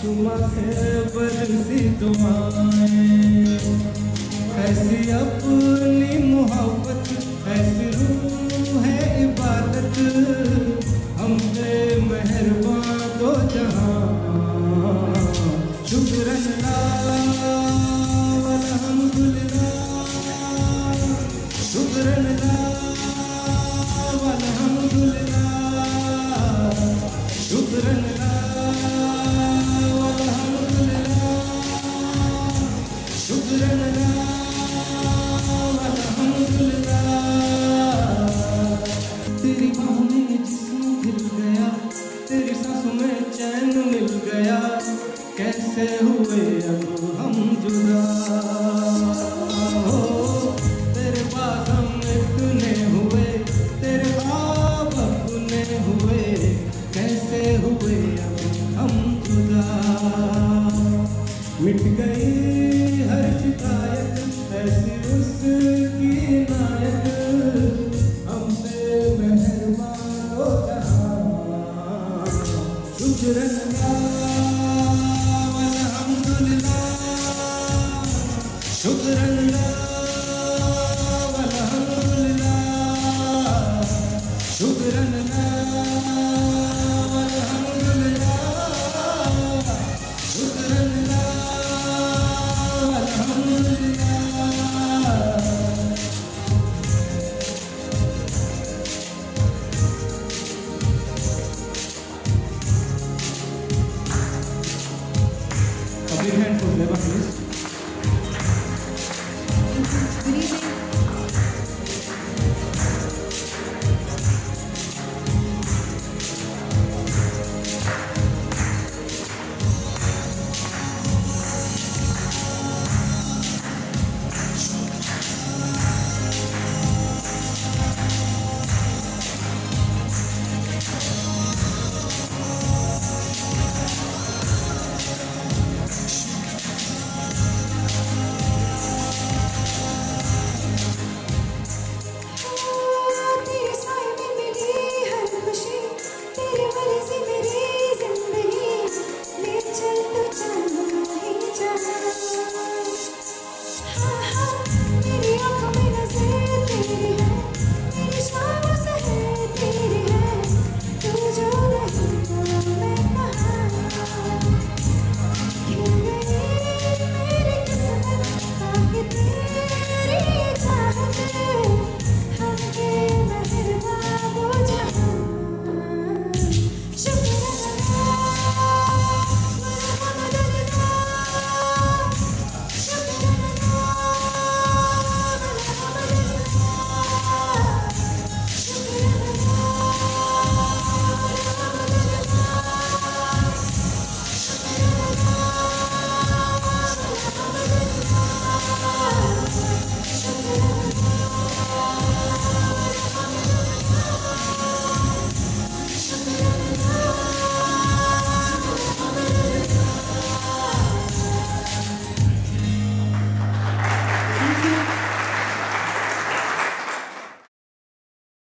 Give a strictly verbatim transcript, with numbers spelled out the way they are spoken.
मासूमा है बरसी दुआएं, ऐसी अपनी मोहब्बत, ऐसी रूह है इबादत, हम पे मेहरबान दो जहां। शुक्रल्लाह वल्हम्दुलिल्लाह, शुक्रल्लाह वल्हम्दुलिल्लाह, शुक्रल्लाह वल्हम्दुलिल्लाह, शुक्रल्लाह वल्हम्दुलिल्लाह। तेरी बाहों में जिस्म खिल गया, तेरी सांसों में चैन मिल गया, कैसे हुए अब हम जुदा हो। तेरे पास हम इतने हुए, तेरे ख्वाब अपने हुए, कैसे हुए अब हम जुदा। मिट गई हर शिकायत, ऐसी उसकी इनायत, हमसे मेहरबान हो जहां। शुक्रल्लाह शुक्रल्लाह वल्हम्दुलिल्लाह, शुक्रल्लाह।